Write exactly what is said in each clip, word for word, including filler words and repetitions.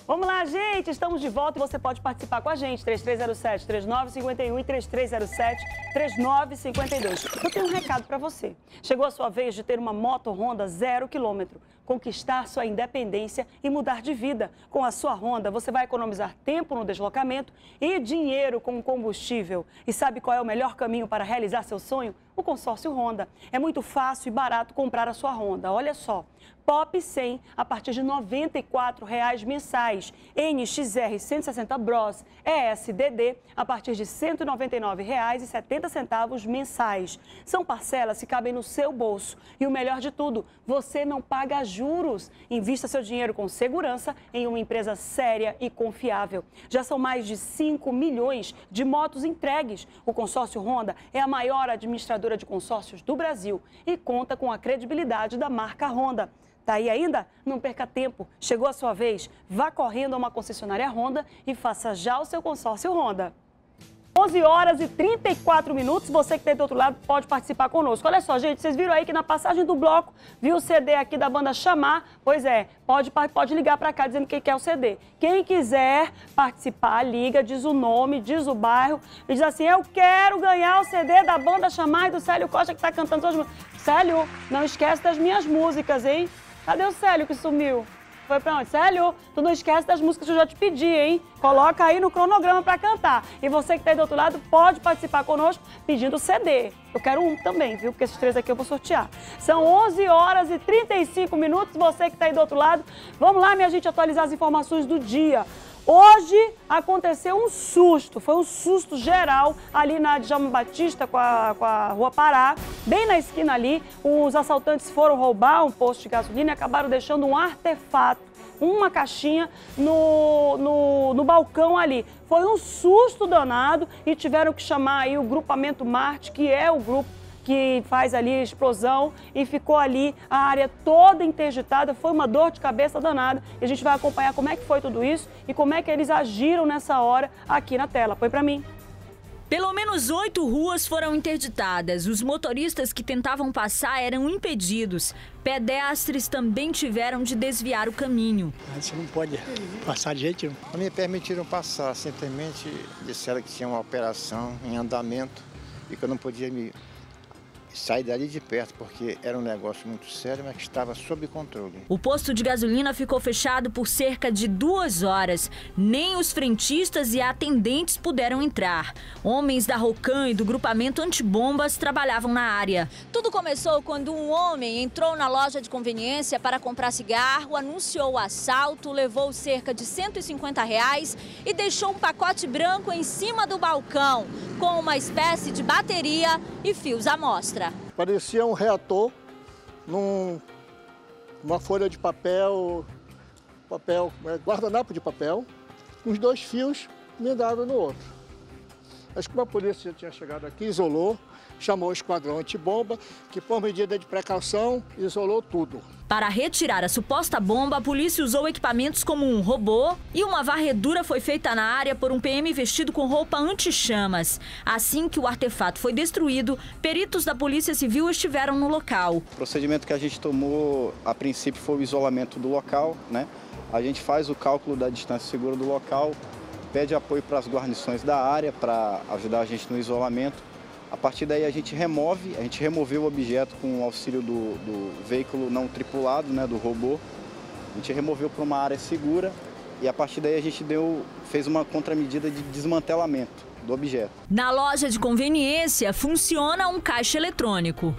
Vamos lá, gente, estamos de volta e você pode participar com a gente, três três zero sete, três nove cinco um e três três zero sete, três nove cinco dois. Eu tenho um recado para você. Chegou a sua vez de ter uma moto Honda zero quilômetro, conquistar sua independência e mudar de vida. Com a sua Honda, você vai economizar tempo no deslocamento e dinheiro com combustível. E sabe qual é o melhor caminho para realizar seu sonho? O consórcio Honda. É muito fácil e barato comprar a sua Honda. Olha só. Pop cem a partir de noventa e quatro reais mensais. N X R cento e sessenta Bros E S D D a partir de cento e noventa e nove reais e setenta centavos mensais. São parcelas que cabem no seu bolso. E o melhor de tudo, você não paga juros. Invista seu dinheiro com segurança em uma empresa séria e confiável. Já são mais de cinco milhões de motos entregues. O consórcio Honda é a maior administradora de consórcios do Brasil e conta com a credibilidade da marca Honda. Tá aí ainda? Não perca tempo. Chegou a sua vez. Vá correndo a uma concessionária Honda e faça já o seu consórcio Honda. onze horas e trinta e quatro minutos. Você que está do outro lado pode participar conosco. Olha só, gente, vocês viram aí que na passagem do bloco, viu o C D aqui da banda Chamar? Pois é, pode, pode ligar para cá dizendo que quer o C D. Quem quiser participar, liga, diz o nome, diz o bairro e diz assim, eu quero ganhar o C D da banda Chamar e do Célio Costa que está cantando suas músicas. Célio, não esquece das minhas músicas, hein? Cadê o Célio que sumiu? Foi pra onde? Célio, tu não esquece das músicas que eu já te pedi, hein? Coloca aí no cronograma pra cantar. E você que tá aí do outro lado pode participar conosco pedindo C D. Eu quero um também, viu? Porque esses três aqui eu vou sortear. São onze horas e trinta e cinco minutos. Você que tá aí do outro lado, vamos lá, minha gente, atualizar as informações do dia. Hoje aconteceu um susto, foi um susto geral ali na Djalma Batista com a, com a Rua Pará, bem na esquina ali. Os assaltantes foram roubar um posto de gasolina e acabaram deixando um artefato, uma caixinha no, no, no balcão ali. Foi um susto danado e tiveram que chamar aí o grupamento Marte, que é o grupo que faz ali a explosão e ficou ali a área toda interditada. Foi uma dor de cabeça danada e a gente vai acompanhar como é que foi tudo isso e como é que eles agiram nessa hora aqui na tela. Põe pra mim. Pelo menos oito ruas foram interditadas. Os motoristas que tentavam passar eram impedidos. Pedestres também tiveram de desviar o caminho. A gente não pode passar de jeito nenhum. Não me permitiram passar, simplesmente disseram que tinha uma operação em andamento e que eu não podia me sair dali de perto, porque era um negócio muito sério, mas que estava sob controle. O posto de gasolina ficou fechado por cerca de duas horas. Nem os frentistas e atendentes puderam entrar. Homens da Rocan e do grupamento antibombas trabalhavam na área. Tudo começou quando um homem entrou na loja de conveniência para comprar cigarro, anunciou o assalto, levou cerca de cento e cinquenta reais e deixou um pacote branco em cima do balcão, com uma espécie de bateria e fios à mostra. Parecia um reator num, numa folha de papel, papel, guardanapo de papel, com os dois fios emendados no outro. Acho que a polícia tinha chegado aqui, isolou, chamou o esquadrão antibomba, que por medida de precaução isolou tudo. Para retirar a suposta bomba, a polícia usou equipamentos como um robô e uma varredura foi feita na área por um P M vestido com roupa anti-chamas. Assim que o artefato foi destruído, peritos da Polícia Civil estiveram no local. O procedimento que a gente tomou, a princípio, foi o isolamento do local, né? A gente faz o cálculo da distância segura do local, pede apoio para as guarnições da área para ajudar a gente no isolamento. A partir daí a gente remove, a gente removeu o objeto com o auxílio do, do veículo não tripulado, né, do robô. A gente removeu para uma área segura e a partir daí a gente deu, fez uma contramedida de desmantelamento do objeto. Na loja de conveniência funciona um caixa eletrônico.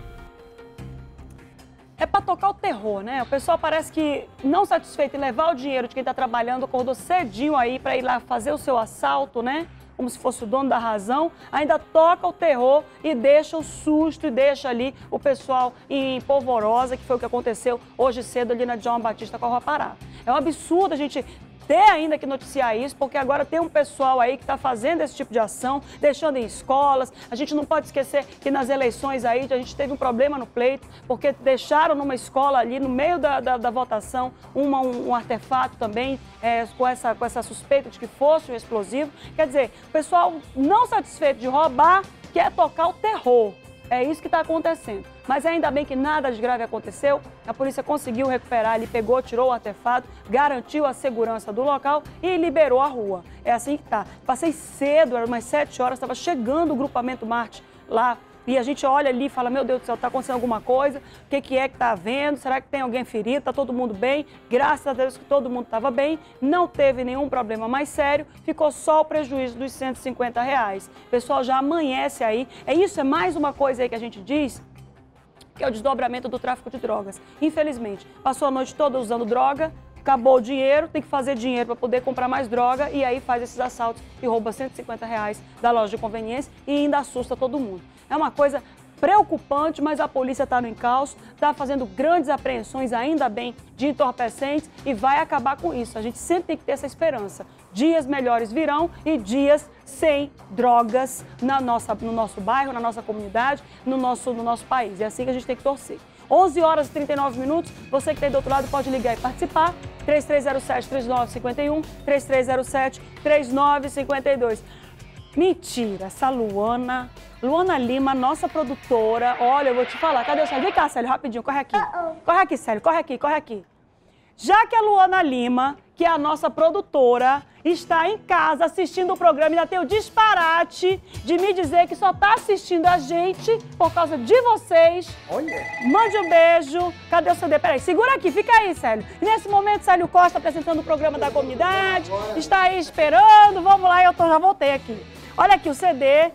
É para tocar o terror, né? O pessoal parece que, não satisfeito em levar o dinheiro de quem está trabalhando, acordou cedinho aí para ir lá fazer o seu assalto, né? Como se fosse o dono da razão, ainda toca o terror e deixa o susto e deixa ali o pessoal em polvorosa, que foi o que aconteceu hoje cedo ali na Djalma Batista com a Rua Pará. É um absurdo a gente ter ainda que noticiar isso, porque agora tem um pessoal aí que está fazendo esse tipo de ação, deixando em escolas. A gente não pode esquecer que nas eleições aí a gente teve um problema no pleito, porque deixaram numa escola ali, no meio da, da, da votação, uma, um, um artefato também, é, com, essa, com essa suspeita de que fosse um explosivo. Quer dizer, o pessoal não satisfeito de roubar, quer tocar o terror. É isso que está acontecendo. Mas ainda bem que nada de grave aconteceu. A polícia conseguiu recuperar, ele pegou, tirou o artefato, garantiu a segurança do local e liberou a rua. É assim que tá. Passei cedo, eram umas sete horas, estava chegando o grupamento Marte lá. E a gente olha ali e fala, meu Deus do céu, está acontecendo alguma coisa? O que, que é que está havendo? Será que tem alguém ferido? Está todo mundo bem? Graças a Deus que todo mundo estava bem, não teve nenhum problema mais sério, ficou só o prejuízo dos cento e cinquenta reais. O pessoal já amanhece aí. É isso, é mais uma coisa aí que a gente diz, que é o desdobramento do tráfico de drogas. Infelizmente, passou a noite toda usando droga, acabou o dinheiro, tem que fazer dinheiro para poder comprar mais droga e aí faz esses assaltos e rouba cento e cinquenta reais da loja de conveniência e ainda assusta todo mundo. É uma coisa preocupante, mas a polícia está no encalço, está fazendo grandes apreensões, ainda bem, de entorpecentes e vai acabar com isso. A gente sempre tem que ter essa esperança. Dias melhores virão e dias sem drogas na nossa, no nosso bairro, na nossa comunidade, no nosso, no nosso país. É assim que a gente tem que torcer. onze horas e trinta e nove minutos, você que está aí do outro lado pode ligar e participar. três três zero sete, três nove cinco um, três três zero sete, três nove cinco dois. Mentira, essa Luana, Luana Lima, nossa produtora, olha, eu vou te falar, cadê o Célio? Vem cá, Célio, rapidinho, corre aqui. Corre aqui, Célio, corre aqui, corre aqui. Já que a Luana Lima, que é a nossa produtora, está em casa assistindo o programa e ainda tem o disparate de me dizer que só está assistindo a gente por causa de vocês. Olha! Mande um beijo. Cadê o C D? Peraí, segura aqui, fica aí, Célio. E nesse momento, Célio Costa apresentando o programa da comunidade, está aí esperando. Vamos lá, eu tô, já voltei aqui. Olha aqui o C D.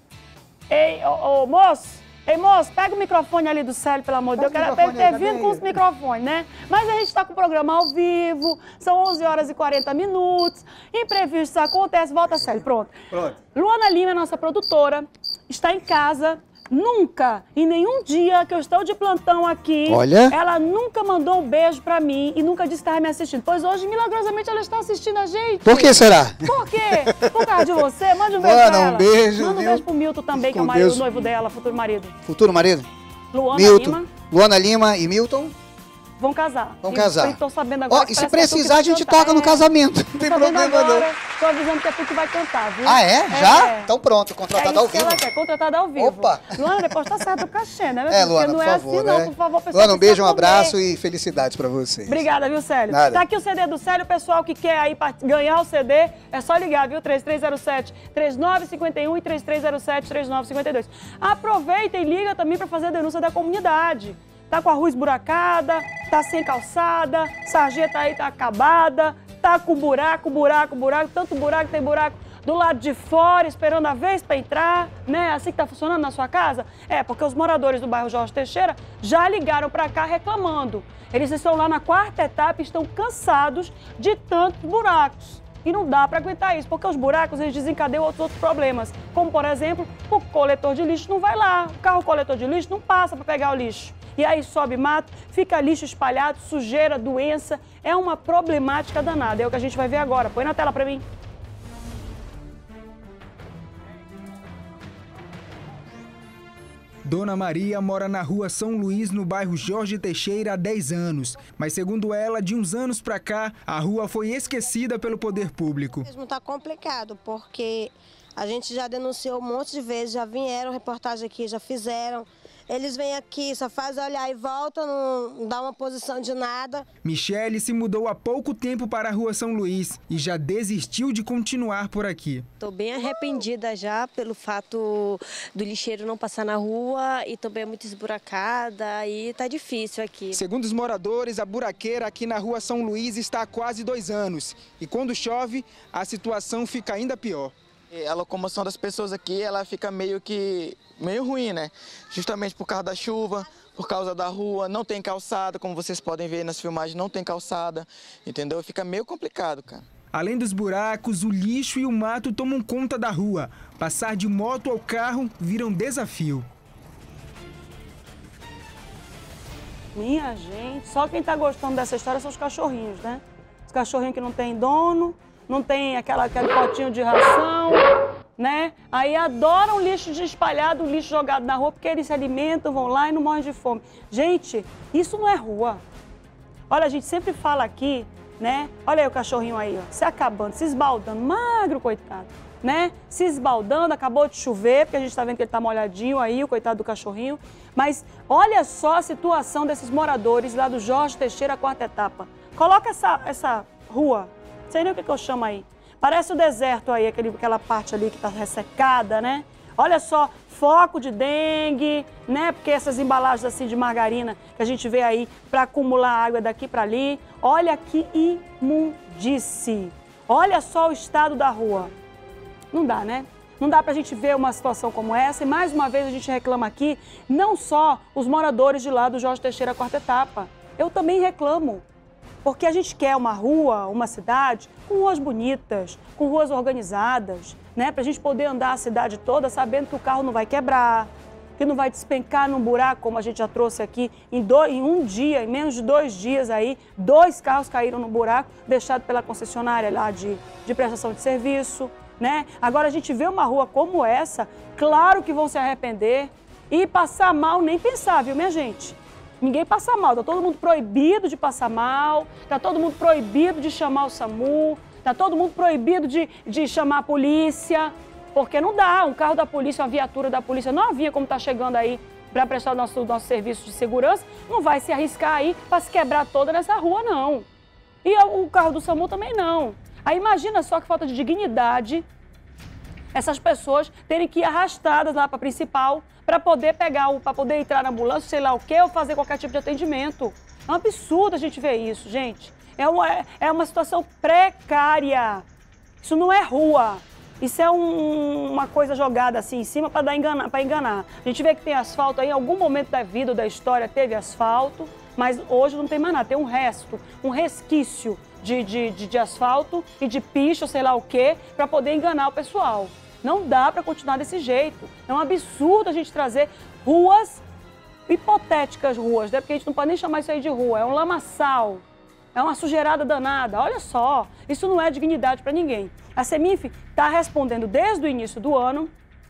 Ei, ô, ô moço. Ei, moço, pega o microfone ali do Célio, pelo amor de Deus. Eu quero ele ter vindo com os microfones, né? Mas a gente está com o programa ao vivo, são onze horas e quarenta minutos, imprevistos acontecem. Volta, Célio, pronto. Pronto. Luana Lima é nossa produtora, está em casa. Nunca, em nenhum dia que eu estou de plantão aqui, Olha. ela nunca mandou um beijo pra mim e nunca disse que estava me assistindo. Pois hoje, milagrosamente, ela está assistindo a gente. Por que será? Por quê? Por causa de você. Mande um beijo Manda pra ela. um beijo. Manda um viu? beijo pro Milton também, que é o, marido, o noivo dela, futuro marido. Futuro marido? Luana Milton. Lima. Luana Lima e Milton? Vão casar. Vão casar. Estou sabendo agora. Ó, e se precisar, a gente toca no casamento. Não tem problema não. Estou avisando que é tu que vai cantar, viu? Ah, é? Já? É. Então pronto, contratado é ao vivo. Ela quer, contratada ao vivo. Opa! Luana, depois tá certo o cachê, né? É, Luana, não por é favor, assim, né? não, por favor, pessoal. Luana, um beijo, um abraço e felicidades pra vocês. Obrigada, viu, Célio? Nada. Tá aqui o C D do Célio, pessoal que quer aí ganhar o C D, é só ligar, viu? três três zero sete, três nove cinco um e três três zero sete, três nove cinco dois. Aproveita e liga também pra fazer a denúncia da comunidade. Tá com a rua esburacada, tá sem calçada, sarjeta aí tá acabada, tá com buraco, buraco, buraco, tanto buraco, tem buraco do lado de fora, esperando a vez para entrar, né? Assim que tá funcionando na sua casa? É, porque os moradores do bairro Jorge Teixeira já ligaram para cá reclamando. Eles estão lá na quarta etapa e estão cansados de tantos buracos. E não dá para aguentar isso, porque os buracos eles desencadeiam outros, outros problemas. Como, por exemplo, o coletor de lixo não vai lá, o carro coletor de lixo não passa para pegar o lixo. E aí sobe mato, fica lixo espalhado, sujeira, doença. É uma problemática danada. É o que a gente vai ver agora. Põe na tela para mim. Dona Maria mora na rua São Luís, no bairro Jorge Teixeira, há dez anos. Mas, segundo ela, de uns anos pra cá, a rua foi esquecida pelo poder público. Mesmo está complicado, porque a gente já denunciou um monte de vezes, já vieram reportagem aqui, já fizeram. Eles vêm aqui, só fazem olhar e voltam, não dá uma posição de nada. Michele se mudou há pouco tempo para a rua São Luís e já desistiu de continuar por aqui. Estou bem arrependida já pelo fato do lixeiro não passar na rua e também é muito esburacada e tá difícil aqui. Segundo os moradores, a buraqueira aqui na rua São Luís está há quase dois anos. E quando chove, a situação fica ainda pior. A locomoção das pessoas aqui, ela fica meio que meio ruim, né? Justamente por causa da chuva, por causa da rua, não tem calçada, como vocês podem ver nas filmagens, não tem calçada, entendeu? Fica meio complicado, cara. Além dos buracos, o lixo e o mato tomam conta da rua. Passar de moto ao carro vira um desafio. Minha gente, só quem tá gostando dessa história são os cachorrinhos, né? Os cachorrinhos que não tem dono, não tem aquela, aquele potinho de ração, né? Aí adoram lixo espalhado, lixo jogado na rua, porque eles se alimentam, vão lá e não morrem de fome. Gente, isso não é rua. Olha, a gente sempre fala aqui, né? Olha aí o cachorrinho aí, ó, se acabando, se esbaldando, magro, coitado. né, se esbaldando, acabou de chover, porque a gente está vendo que ele está molhadinho aí, o coitado do cachorrinho. Mas olha só a situação desses moradores lá do Jorge Teixeira, quarta etapa. Coloca essa, essa rua, não sei nem o que, que eu chamo aí. Parece o deserto aí, aquele, aquela parte ali que está ressecada, né? Olha só, foco de dengue, né? Porque essas embalagens assim de margarina que a gente vê aí para acumular água daqui para ali. Olha que imundice. Olha só o estado da rua. Não dá, né? Não dá para a gente ver uma situação como essa. E mais uma vez a gente reclama aqui, não só os moradores de lá do Jorge Teixeira, quarta etapa. Eu também reclamo. Porque a gente quer uma rua, uma cidade com ruas bonitas, com ruas organizadas, né? Para a gente poder andar a cidade toda sabendo que o carro não vai quebrar, que não vai despencar num buraco, como a gente já trouxe aqui, em, dois, em um dia, em menos de dois dias aí, dois carros caíram no buraco, deixado pela concessionária lá de, de prestação de serviço, né? Agora a gente vê uma rua como essa, claro que vão se arrepender e passar mal nem pensar, viu, minha gente? Ninguém passa mal, tá todo mundo proibido de passar mal, tá todo mundo proibido de chamar o SAMU, tá todo mundo proibido de, de chamar a polícia, porque não dá, um carro da polícia, uma viatura da polícia novinha, como tá chegando aí para prestar o nosso, nosso serviço de segurança, não vai se arriscar aí para se quebrar toda nessa rua, não. E o carro do SAMU também não. Aí imagina só que falta de dignidade essas pessoas terem que ir arrastadas lá para a principal para poder pegar, para poder entrar na ambulância, sei lá o quê, ou fazer qualquer tipo de atendimento. É um absurdo a gente ver isso, gente. É uma, é uma situação precária. Isso não é rua. Isso é um, uma coisa jogada assim em cima para enganar, para enganar. A gente vê que tem asfalto aí, em algum momento da vida ou da história teve asfalto, mas hoje não tem mais nada. Tem um resto, um resquício de, de, de, de asfalto e de picho, sei lá o quê, para poder enganar o pessoal. Não dá para continuar desse jeito. É um absurdo a gente trazer ruas, hipotéticas ruas, né? Porque a gente não pode nem chamar isso aí de rua. É um lamaçal, é uma sujeirada danada. Olha só, isso não é dignidade para ninguém. A Semif está respondendo desde o início do ano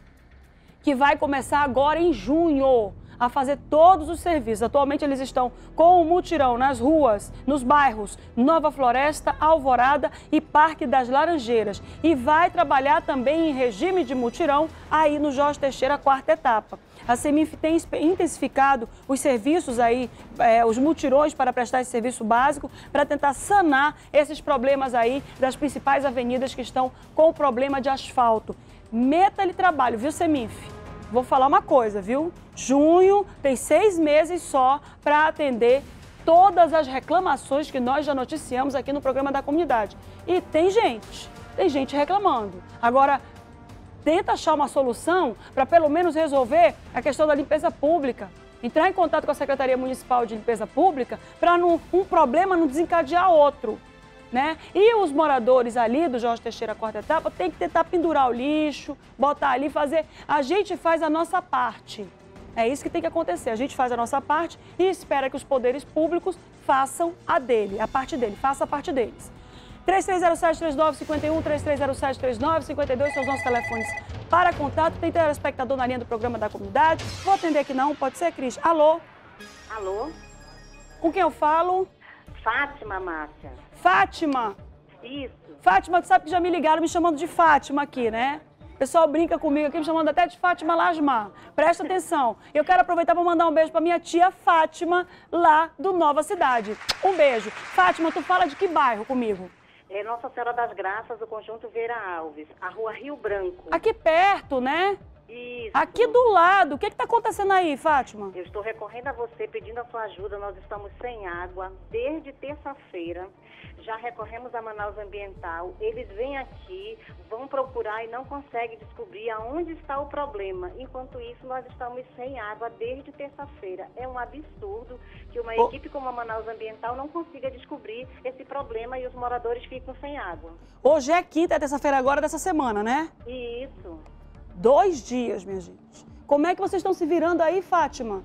que vai começar agora em junho a fazer todos os serviços. Atualmente eles estão com o mutirão nas ruas, nos bairros Nova Floresta, Alvorada e Parque das Laranjeiras. E vai trabalhar também em regime de mutirão aí no Jorge Teixeira, quarta etapa. A Semif tem intensificado os serviços aí, é, os mutirões para prestar esse serviço básico, para tentar sanar esses problemas aí das principais avenidas que estão com o problema de asfalto. Meta-lhe trabalho, viu, Semif? Vou falar uma coisa, viu? Junho tem seis meses só para atender todas as reclamações que nós já noticiamos aqui no programa da comunidade. E tem gente, tem gente reclamando. Agora, tenta achar uma solução para pelo menos resolver a questão da limpeza pública. Entrar em contato com a Secretaria Municipal de Limpeza Pública para um problema não desencadear outro. Né? E os moradores ali do Jorge Teixeira, quarta etapa, tem que tentar pendurar o lixo, botar ali, fazer... A gente faz a nossa parte. É isso que tem que acontecer. A gente faz a nossa parte e espera que os poderes públicos façam a dele, a parte dele, faça a parte deles. três três zero sete, três nove cinco um, três três zero sete, três nove cinco dois são os nossos telefones para contato. Tem telespectador na linha do programa da comunidade. Vou atender aqui não, pode ser, Cris? Alô? Alô? Com quem eu falo? Fátima, Márcia. Fátima? Isso. Fátima, tu sabe que já me ligaram me chamando de Fátima aqui, né? O pessoal brinca comigo aqui, me chamando até de Fátima Lasmar. Presta atenção. Eu quero aproveitar para mandar um beijo para minha tia Fátima, lá do Nova Cidade. Um beijo. Fátima, tu fala de que bairro comigo? É Nossa Senhora das Graças, do Conjunto Vera Alves, a rua Rio Branco. Aqui perto, né? Isso. Aqui do lado. O que está acontecendo aí, Fátima? Eu estou recorrendo a você, pedindo a sua ajuda. Nós estamos sem água desde terça-feira. Já recorremos a Manaus Ambiental. Eles vêm aqui, vão procurar e não conseguem descobrir aonde está o problema. Enquanto isso, nós estamos sem água desde terça-feira. É um absurdo que uma oh. equipe como a Manaus Ambiental não consiga descobrir esse problema e os moradores ficam sem água. Hoje é quinta, é terça-feira agora dessa semana, né? Isso. Dois dias, minha gente. Como é que vocês estão se virando aí, Fátima?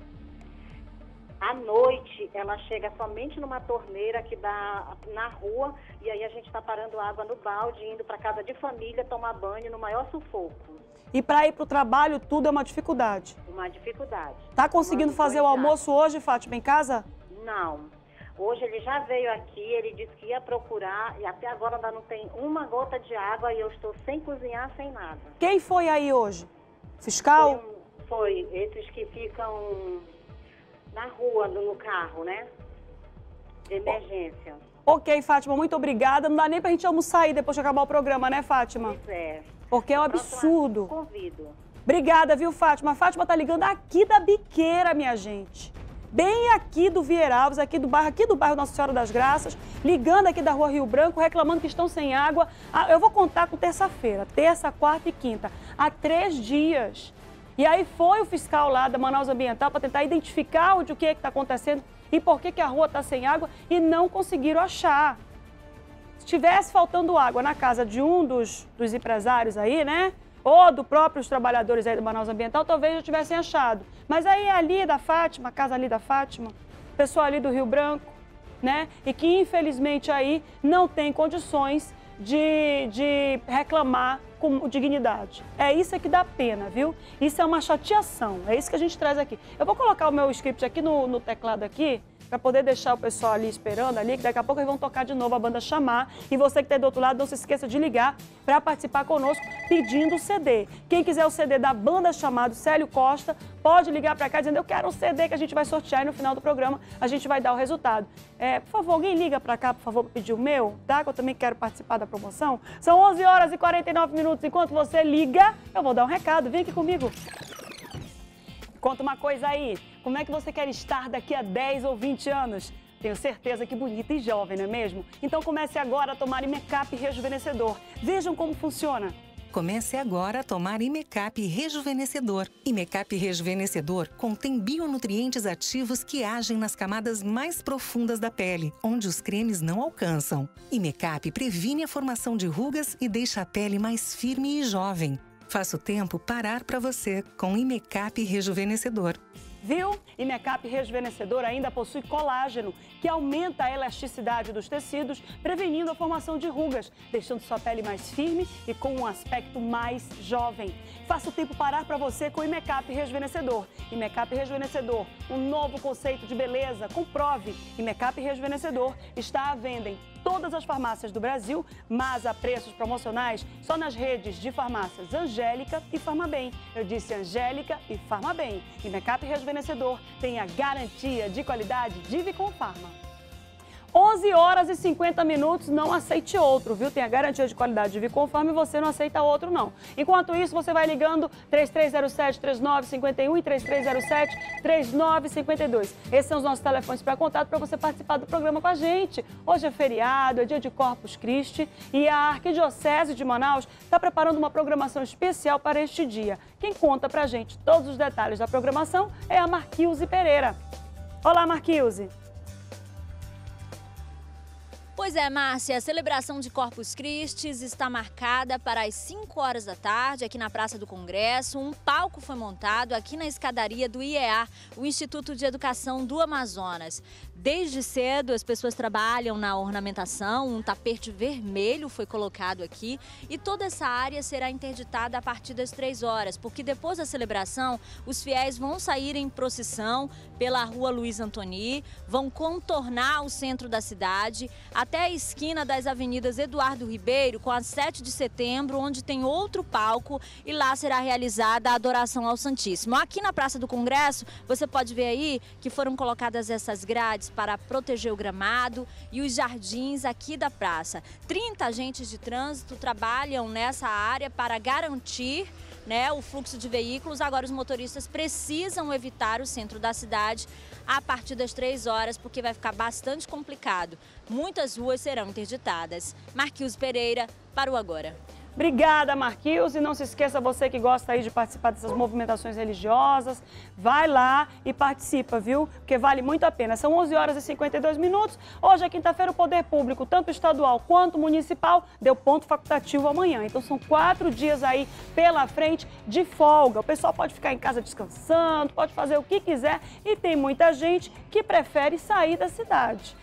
À noite, ela chega somente numa torneira que dá na rua e aí a gente está parando água no balde, indo para casa de família tomar banho no maior sufoco. E para ir para o trabalho, tudo é uma dificuldade? Uma dificuldade. Tá conseguindo fazer o almoço hoje, Fátima, em casa? Não. Hoje ele já veio aqui, ele disse que ia procurar e até agora ainda não tem uma gota de água e eu estou sem cozinhar, sem nada. Quem foi aí hoje? Fiscal? Foi, um, foi esses que ficam na rua, no carro, né? De emergência. Ok, Fátima, muito obrigada. Não dá nem pra gente almoçar aí depois de acabar o programa, né, Fátima? Pois é. Porque é um absurdo. Convido. Obrigada, viu, Fátima? A Fátima tá ligando aqui da Biqueira, minha gente. Bem aqui do Vieira Alves, aqui do bairro, aqui do bairro Nossa Senhora das Graças, ligando aqui da Rua Rio Branco, reclamando que estão sem água. Ah, eu vou contar com terça-feira, terça, quarta e quinta, há três dias. E aí foi o fiscal lá da Manaus Ambiental para tentar identificar onde o que é que está acontecendo e por que, que a rua está sem água e não conseguiram achar. Se tivesse faltando água na casa de um dos, dos empresários aí, né? Ou do próprios trabalhadores aí do Manaus Ambiental, talvez já tivessem achado. Mas aí ali da Fátima, a casa ali da Fátima, pessoal ali do Rio Branco, né? E que infelizmente aí não tem condições de, de reclamar com dignidade. É isso que dá pena, viu? Isso é uma chateação, é isso que a gente traz aqui. Eu vou colocar o meu script aqui no, no teclado aqui, para poder deixar o pessoal ali esperando ali, que daqui a pouco eles vão tocar de novo a banda Chamar. E você que está aí do outro lado, não se esqueça de ligar para participar conosco pedindo o C D. Quem quiser o C D da banda Chamar do Célio Costa, pode ligar para cá dizendo eu quero um C D que a gente vai sortear e no final do programa a gente vai dar o resultado. É, por favor, alguém liga para cá, por favor, para pedir o meu, tá? Que eu também quero participar da promoção. São onze horas e quarenta e nove minutos. Enquanto você liga, eu vou dar um recado. Vem aqui comigo. Conta uma coisa aí, como é que você quer estar daqui a dez ou vinte anos? Tenho certeza que bonita e jovem, não é mesmo? Então comece agora a tomar Imecap Rejuvenescedor. Vejam como funciona. Comece agora a tomar Imecap Rejuvenescedor. Imecap Rejuvenescedor contém bionutrientes ativos que agem nas camadas mais profundas da pele, onde os cremes não alcançam. Imecap previne a formação de rugas e deixa a pele mais firme e jovem. Faça o tempo parar para você com Imecap Rejuvenescedor. Viu? Imecap Rejuvenescedor ainda possui colágeno, que aumenta a elasticidade dos tecidos, prevenindo a formação de rugas, deixando sua pele mais firme e com um aspecto mais jovem. Faça o tempo parar para você com Imecap Rejuvenescedor. Imecap Rejuvenescedor, um novo conceito de beleza. Comprove. Imecap Rejuvenescedor está à venda em todas as farmácias do Brasil, mas a preços promocionais só nas redes de farmácias Angélica e Farmabem. Eu disse Angélica e Farmabem. Imecap Rejuvenescedor tem a garantia de qualidade de Vicom Farma. onze horas e cinquenta minutos, não aceite outro, viu? Tem a garantia de qualidade de Vicom Farma e você não aceita outro, não. Enquanto isso, você vai ligando três três zero sete, três nove cinco um e três três zero sete, três nove cinco dois. Esses são os nossos telefones para contato para você participar do programa com a gente. Hoje é feriado, é dia de Corpus Christi e a Arquidiocese de Manaus está preparando uma programação especial para este dia. Quem conta pra gente todos os detalhes da programação é a Marquilze Pereira. Olá, Marquilze. Pois é, Márcia, a celebração de Corpus Christi está marcada para as cinco horas da tarde aqui na Praça do Congresso. Um palco foi montado aqui na escadaria do I E A, o Instituto de Educação do Amazonas. Desde cedo as pessoas trabalham na ornamentação, um tapete vermelho foi colocado aqui e toda essa área será interditada a partir das três horas, porque depois da celebração os fiéis vão sair em procissão pela Rua Luiz Antoni, vão contornar o centro da cidade até a esquina das avenidas Eduardo Ribeiro com a sete de setembro, onde tem outro palco e lá será realizada a adoração ao Santíssimo. Aqui na Praça do Congresso você pode ver aí que foram colocadas essas grades para proteger o gramado e os jardins aqui da praça. trinta agentes de trânsito trabalham nessa área para garantir, né, o fluxo de veículos. Agora os motoristas precisam evitar o centro da cidade a partir das três horas, porque vai ficar bastante complicado. Muitas ruas serão interditadas. Marquilze Pereira para o Agora. Obrigada, Marquilze. E não se esqueça, você que gosta aí de participar dessas movimentações religiosas, vai lá e participa, viu? Porque vale muito a pena. São onze horas e cinquenta e dois minutos. Hoje é quinta-feira, o Poder Público, tanto estadual quanto municipal, deu ponto facultativo amanhã. Então são quatro dias aí pela frente de folga. O pessoal pode ficar em casa descansando, pode fazer o que quiser e tem muita gente que prefere sair da cidade.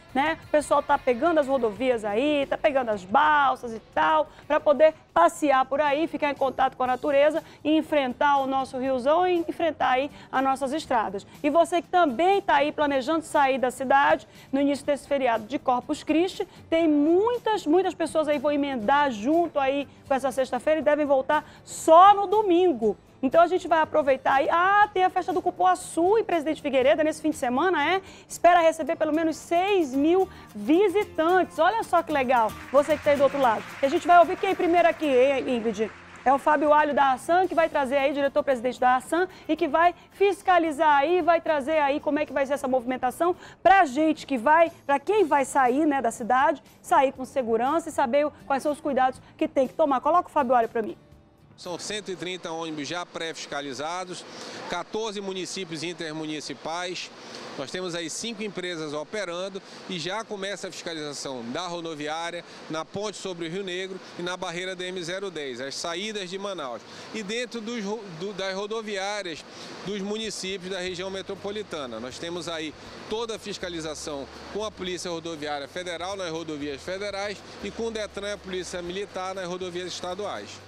né? O pessoal tá pegando as rodovias aí, tá pegando as balsas e tal, para poder passear por aí, ficar em contato com a natureza e enfrentar o nosso riozão e enfrentar aí as nossas estradas. E você que também está aí planejando sair da cidade no início desse feriado de Corpus Christi, tem muitas, muitas pessoas aí vão emendar junto aí com essa sexta-feira e devem voltar só no domingo. Então a gente vai aproveitar aí. Ah, tem a festa do Cupuaçu em Presidente Figueiredo nesse fim de semana, é? Espera receber pelo menos seis mil visitantes. Olha só que legal, você que está aí do outro lado. E a gente vai ouvir quem primeiro aqui, hein, Ingrid? É o Fábio Alho da Asan, que vai trazer aí, diretor-presidente da Asan, e que vai fiscalizar aí, vai trazer aí como é que vai ser essa movimentação para a gente que vai, para quem vai sair, né, da cidade, sair com segurança e saber quais são os cuidados que tem que tomar. Coloca o Fábio Alho para mim. São cento e trinta ônibus já pré-fiscalizados, quatorze municípios intermunicipais. Nós temos aí cinco empresas operando e já começa a fiscalização da rodoviária, na ponte sobre o Rio Negro e na barreira D M zero dez, as saídas de Manaus. E dentro dos, do, das rodoviárias dos municípios da região metropolitana. Nós temos aí toda a fiscalização com a Polícia Rodoviária Federal nas rodovias federais e com o Detran e a Polícia Militar nas rodovias estaduais.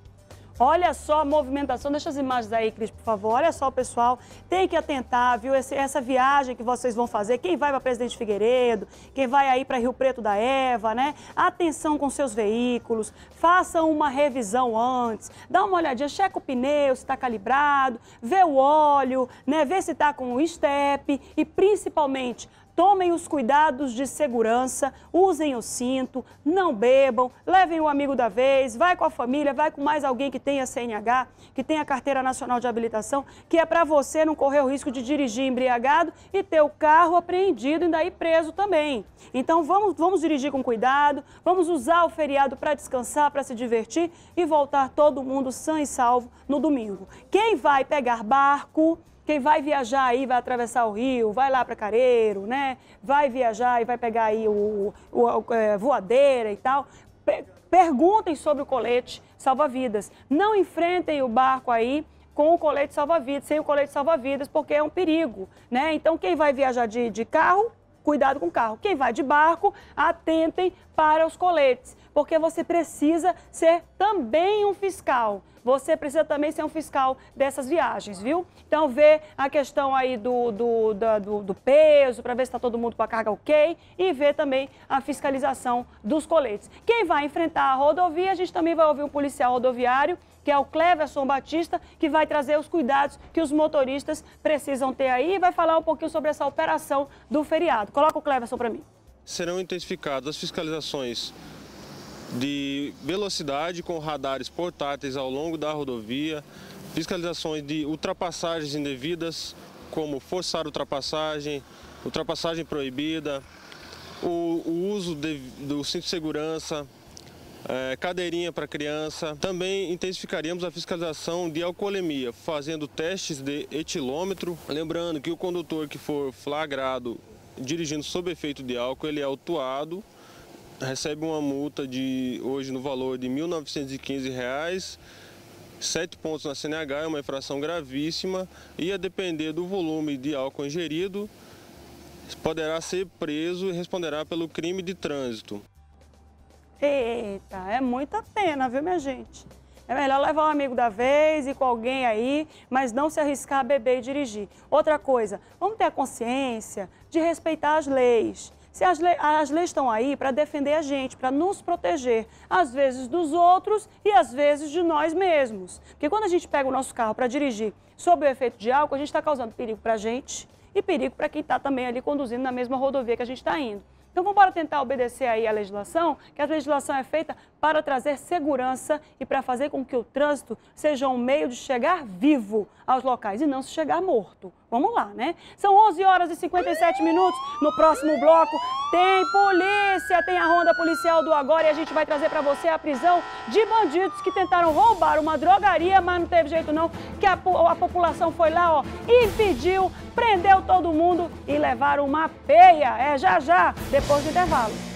Olha só a movimentação, deixa as imagens aí, Cris, por favor. Olha só, pessoal, tem que atentar, viu, Esse, essa viagem que vocês vão fazer, quem vai para Presidente Figueiredo, quem vai aí para Rio Preto da Eva, né? Atenção com seus veículos, façam uma revisão antes, dá uma olhadinha, checa o pneu, se está calibrado, vê o óleo, né? Vê se está com o estepe e, principalmente, tomem os cuidados de segurança, usem o cinto, não bebam, levem o amigo da vez, vai com a família, vai com mais alguém que tenha C N H, que tenha Carteira Nacional de Habilitação, que é para você não correr o risco de dirigir embriagado e ter o carro apreendido e daí preso também. Então vamos, vamos dirigir com cuidado, vamos usar o feriado para descansar, para se divertir e voltar todo mundo sã e salvo no domingo. Quem vai pegar barco... Quem vai viajar aí, vai atravessar o rio, vai lá para Careiro, né? Vai viajar e vai pegar aí o, o, o é, voadeira e tal. Perguntem sobre o colete salva-vidas. Não enfrentem o barco aí com o colete salva-vidas, sem o colete salva-vidas, porque é um perigo, né? Então, quem vai viajar de, de carro, cuidado com o carro. Quem vai de barco, atentem para os coletes, porque você precisa ser também um fiscal. Você precisa também ser um fiscal dessas viagens, viu? Então, vê a questão aí do, do, do, do peso, para ver se está todo mundo com a carga ok, e vê também a fiscalização dos coletes. Quem vai enfrentar a rodovia, a gente também vai ouvir um policial rodoviário, que é o Cleverson Batista, que vai trazer os cuidados que os motoristas precisam ter aí e vai falar um pouquinho sobre essa operação do feriado. Coloca o Cleverson para mim. Serão intensificadas as fiscalizações de velocidade com radares portáteis ao longo da rodovia, fiscalizações de ultrapassagens indevidas, como forçar ultrapassagem, ultrapassagem proibida, o, o uso de, do cinto de segurança, é, cadeirinha para criança. Também intensificaríamos a fiscalização de alcoolemia, fazendo testes de etilômetro. Lembrando que o condutor que for flagrado dirigindo sob efeito de álcool, ele é autuado, recebe uma multa de, hoje no valor de mil novecentos e quinze reais, sete pontos na C N H, é uma infração gravíssima e, a depender do volume de álcool ingerido, poderá ser preso e responderá pelo crime de trânsito. Eita, é muita pena, viu, minha gente? É melhor levar um amigo da vez e com alguém aí, mas não se arriscar a beber e dirigir. Outra coisa, vamos ter a consciência de respeitar as leis. Se as, le as leis estão aí para defender a gente, para nos proteger, às vezes dos outros e às vezes de nós mesmos. Porque quando a gente pega o nosso carro para dirigir sob o efeito de álcool, a gente está causando perigo para a gente e perigo para quem está também ali conduzindo na mesma rodovia que a gente está indo. Então vamos para tentar obedecer aí a legislação, que a legislação é feita para trazer segurança e para fazer com que o trânsito seja um meio de chegar vivo aos locais e não se chegar morto. Vamos lá, né? São onze horas e cinquenta e sete minutos. No próximo bloco tem polícia, tem a ronda policial do Agora e a gente vai trazer para você a prisão de bandidos que tentaram roubar uma drogaria, mas não teve jeito não, que a, a população foi lá, ó, impediu, prendeu todo mundo e levaram uma peia. É já já, depois do intervalo.